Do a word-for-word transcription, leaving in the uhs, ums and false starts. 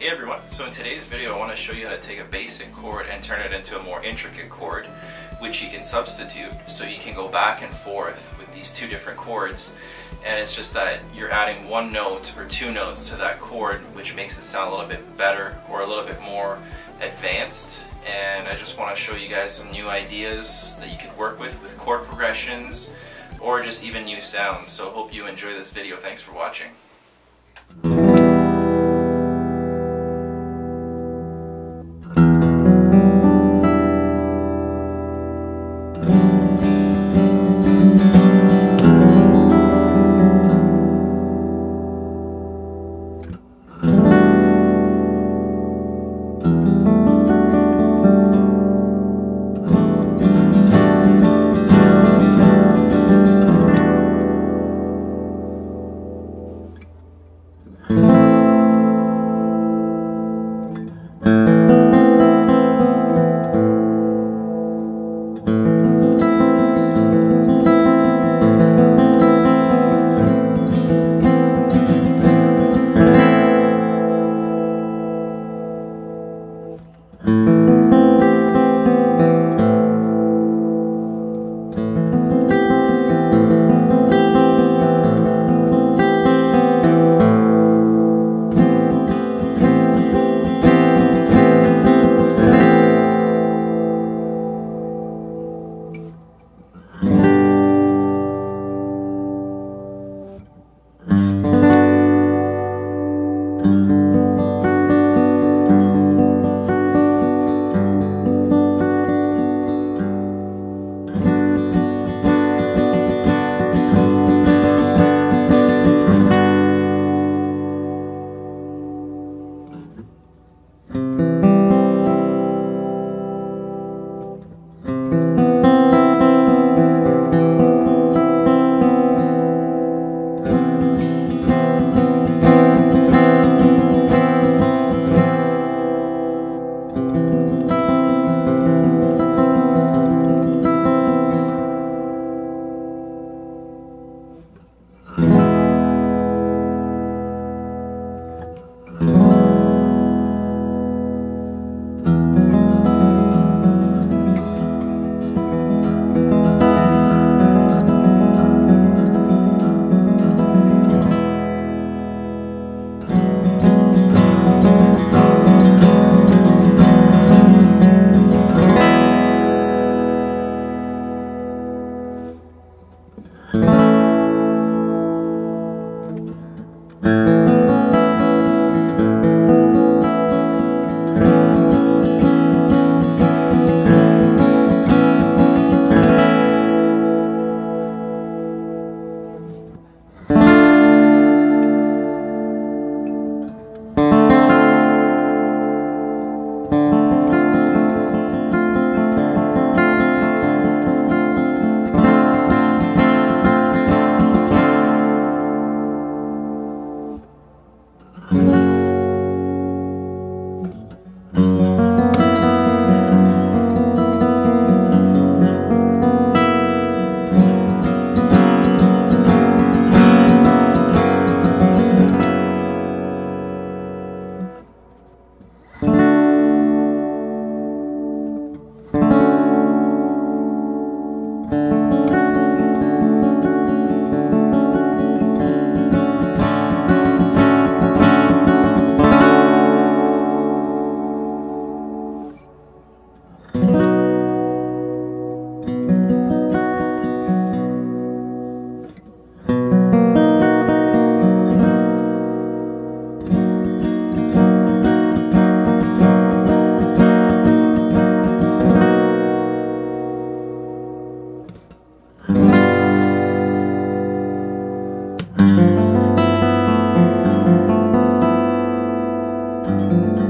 Hey everyone, so in today's video I want to show you how to take a basic chord and turn it into a more intricate chord which you can substitute, so you can go back and forth with these two different chords, and it's just that you're adding one note or two notes to that chord which makes it sound a little bit better or a little bit more advanced. And I just want to show you guys some new ideas that you could work with with chord progressions or just even new sounds. So hope you enjoy this video. Thanks for watching. Thank you.